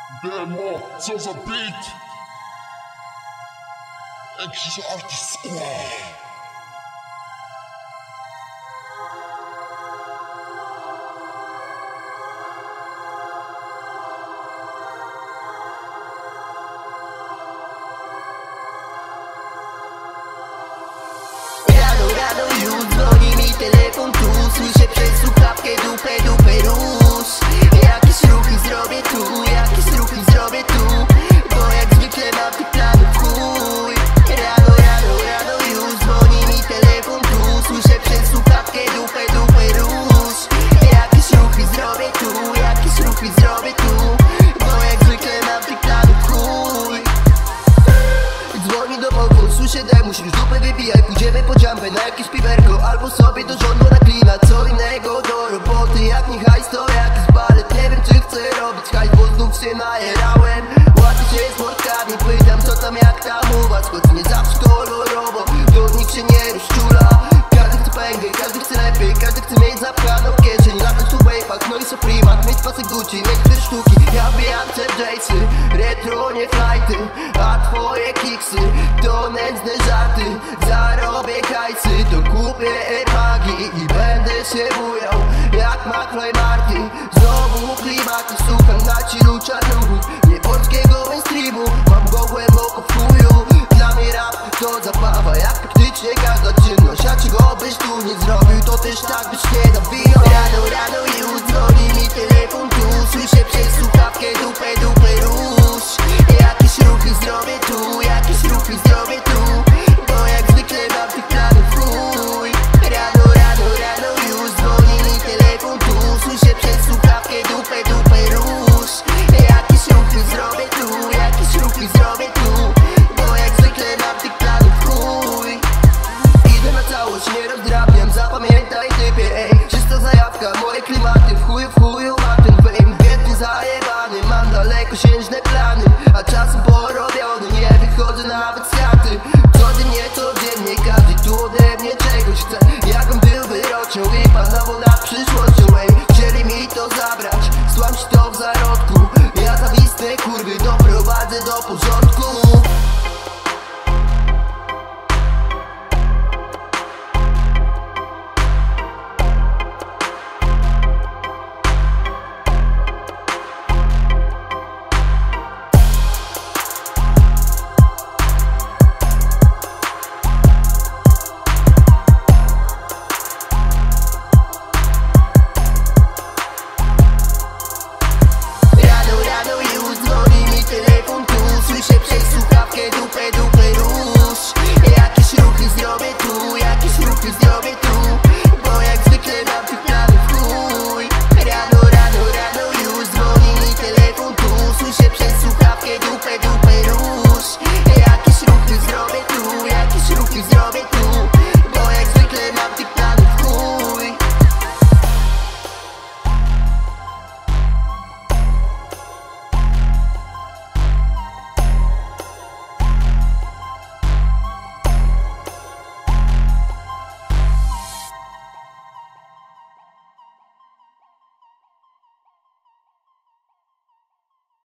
Demo, co za beat? Anxious.dm0. Rano już dzwoni mi telefon tu. Słyszę przez słuchawkę dupę rusz. Jakieś ruchy zrobię tu, jakieś ruchy zrobię tu. Bo jak zwykle mam tych planów chuj. Rano już dzwoni mi telefon tu. Słyszę przez słuchawkę dupę rusz. Jakieś ruchy zrobię tu, jakieś ruchy zrobię tu. Bo jak zwykle mam tych planów chuj. Dzwoni do pokój, słyszę daj, musisz dupę wybijaj. Pójdziemy po jumpę na jakieś piwerko, albo sobie do rządu na klina. Co innego do roboty, jak nie hajs to jakiś balet. Nie wiem czy chcę robić hajs, bo znów się najerałem. Łatwiej się z mordkami, pytam co tam jak tam u was. Choć nie zawsze kolorowo, to nikt się nie rozczula. Każdy chce pęgę, każdy chce lepiej, każdy chce mieć zapchaną kieszeń. Latać tu w wave'ach, no i Supremach, mieć pasek Gucci, mieć 4 sztuki. Ja wbijam jacy, retro nie flighty, a twoje kiksy to nędzne żarty. Zarobię hajsy, to kupię airpagi i będę się bujał jak McFly Marty. Znowu klimaty, słucham na chillu czarnuchów, nie polskiego mainstreamu. Mam go głęboko w chuju. Dla mnie rap to zabawa, jak praktycznie każda czynność. A czego byś tu nie zrobił, to też tak byś nie nawijał. Rano już dzwoni mi telefon tu. Słyszę przez słuchawkę dupę rusz. Jakieś ruchy zrobię tu, jakieś ruchy zrobię tu. Bo jak zwykle mam tych planów chuj. Rano już dzwoni mi telefon tu. Słyszę przez słuchawkę dupę rusz. Jakieś ruchy zrobię tu, jakieś ruchy zrobię tu. Bo jak zwykle mam tych planów chuj. Idę na całość, nie rozdrabniam, zapamiętaj typie, ej. Czysta zajawka, moje klimaty, w chuju mam ten fame. Biedny zajebany, mam dalekosiężne plany, a czasem porobiony, nie wychodzę nawet z chaty. Codziennie, każdy tu ode mnie czegoś chce. Jakbym był wyrocznią i panował nad przyszłością, ej. Chcieli mi to zabrać,